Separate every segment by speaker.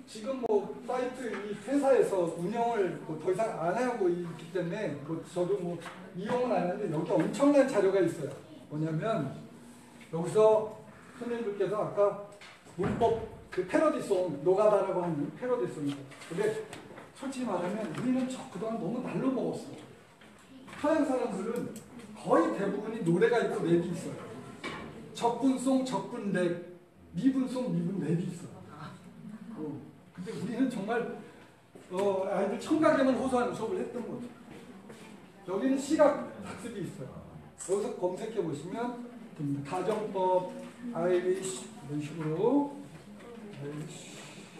Speaker 1: 지금 뭐 사이트 이 회사에서 운영을 뭐 더 이상 안 하고 있기 때문에 뭐 저도 뭐 이용은 안 하는데 여기 엄청난 자료가 있어요. 뭐냐면 여기서 선생님들께서 아까 문법 그 패러디송 노가다라고 하는 패러디송이죠. 근데 솔직히 말하면 우리는 그동안 너무 날로 먹었어. 서양 사람들은 거의 대부분이 노래가 있고 랩이 있어요. 적분송, 적분랩, 미분송, 미분랩이 있어요. 근데 우리는 정말 아이들 청각에만 호소하는 수업을 했던 거죠. 여기는 시각 학습이 있어요. 여기서 검색해 보시면 됩니다. 가정법, 아이리쉬 이런 식으로 아이리쉬.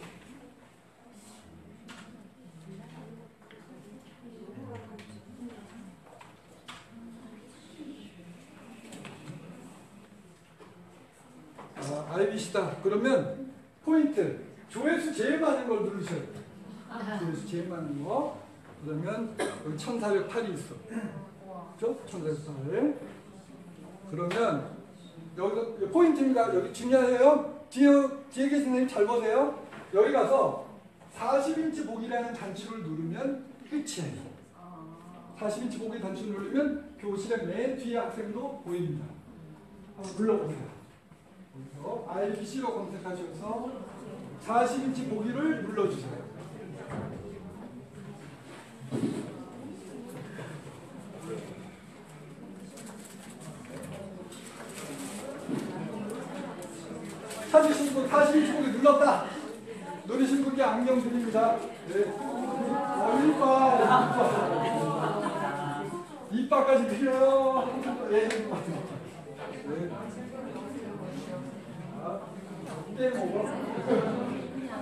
Speaker 1: 아이리쉬다. 그러면 포인트 조회수 제일 많은 걸 누르셔야 돼요. 조회수 제일 많은 거. 그러면 여기 1408이 있어. 그렇죠? 1408. 그러면 여기 포인트입니다. 여기 중요해요. 뒤에 계신 선생님 잘 보세요. 여기 가서 40인치 보기라는 단추를 누르면 끝이에요. 40인치 보기 단추를 누르면 교실의 맨 뒤에 학생도 보입니다. 한번 눌러보세요. 여기서 IBC로 검색하셔서 40인치 보기를 눌러주세요. 찾으신 분 40인치 보기 눌렀다. 누르신 분께 안경 드립니다. 네. 이빨까지 드려요. 네. 네. 이게 뭐고?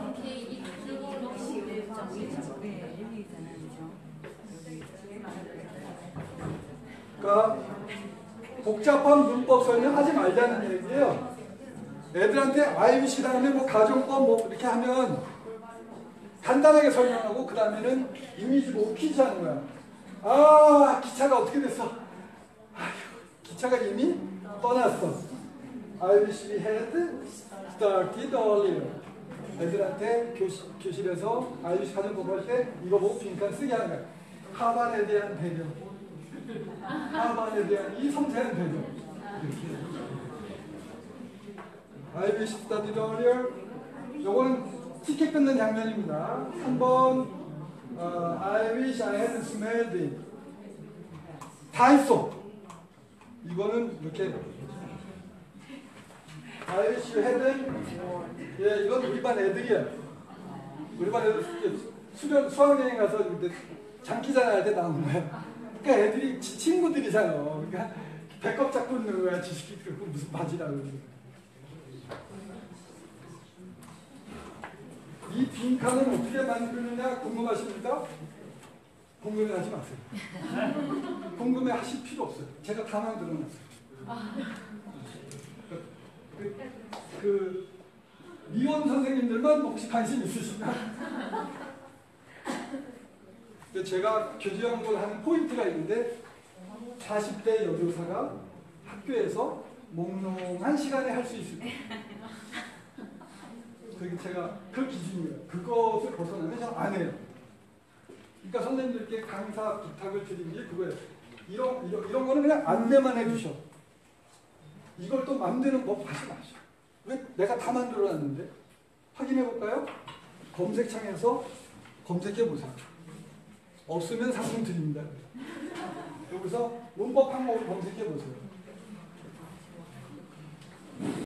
Speaker 1: 그러니까 복잡한 문법 설명하지 말자는 얘기예요. 애들한테 IBC 다음에 뭐 가정법 뭐 이렇게 하면 간단하게 설명하고 그 다음에는 이미지 보고 퀴즈 하는 거야. 아 기차가 어떻게 됐어? 아휴 기차가 이미 떠났어. IBC had started earlier. 애들한테 교실에서 IBC 가정법 할 때 이거 보고 빈칸 쓰게 하는 거야. 하반에 대한 배려. 하반에 대한 이 섬세한 배려. IBC started earlier. 요거는 티켓 끊는 장면입니다. 3번 I wish I had smelled it. 다 했어. 이거는 이렇게 I wish you hadn't. 예, 이건 우리 반 애들이야. 우리 반 애들 수학여행 가서 장기자랑 할 때 나온 거야. 그러니까 애들이 친구들이잖아. 그러니까 배꼽 잡고 있는 거야. 지식이 그리고 무슨 바지라고 그러지. 이 빈칸을 어떻게 만드느냐 궁금하십니까? 궁금해하지 마세요. 궁금해하실 필요 없어요. 제가 다 만들어놨어요. 그 미원 선생님들만 혹시 관심 있으신가? 제가 교주 연구를 하는 포인트가 있는데 40대 여교사가 학교에서 몽롱한 시간에 할 수 있을 때 그게 제가 그 기준이에요. 그것을 벗어나면 잘 안 해요. 그러니까 선생님들께 강사 부탁을 드린 게 그거예요. 이런 거는 그냥 안내만 해주셔. 이걸 또 만드는 법 하지 마시오. 왜 내가 다 만들어놨는데? 확인해 볼까요? 검색창에서 검색해 보세요. 없으면 상품 드립니다. 여기서 문법 항목을 검색해 보세요.